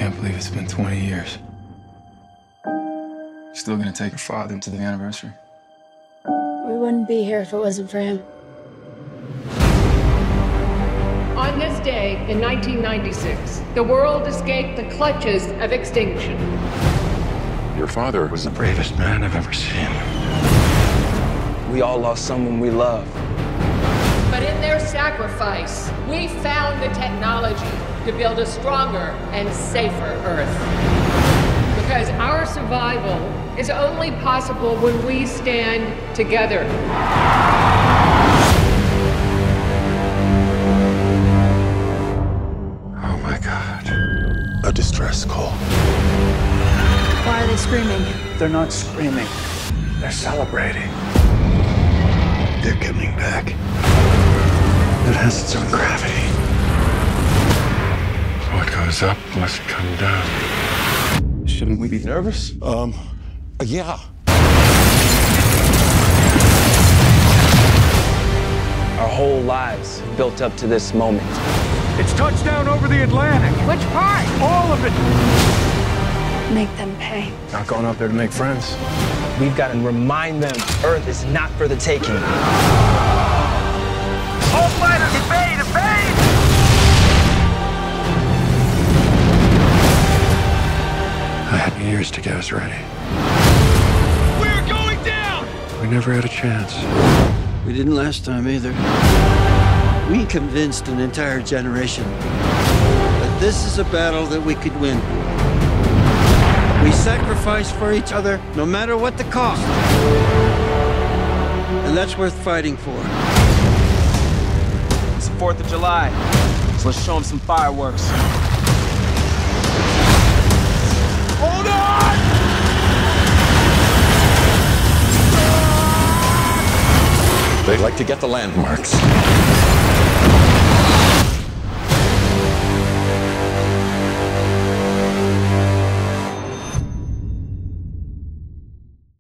can't believe it's been 20 years. Still gonna take your father to the anniversary? We wouldn't be here if it wasn't for him. On this day in 1996, the world escaped the clutches of extinction. Your father was the bravest man I've ever seen. We all lost someone we love. But in their sacrifice, we found the technology to build a stronger and safer Earth. Because our survival is only possible when we stand together. Oh my God. A distress call. Why are they screaming? They're not screaming. They're celebrating. They're coming back. It has its own gravity. What goes up must come down. Shouldn't we be nervous? Yeah. Our whole lives built up to this moment. It's touchdown over the Atlantic. Which part? All of it. Make them pay. Not going up there to make friends. We've got to remind them Earth is not for the taking. All fighters, evade, evade! I had years to get us ready. We're going down! We never had a chance. We didn't last time either. We convinced an entire generation that this is a battle that we could win. We sacrifice for each other no matter what the cost. And that's worth fighting for. It's the 4th of July, so let's show them some fireworks. Hold on! They like to get the landmarks.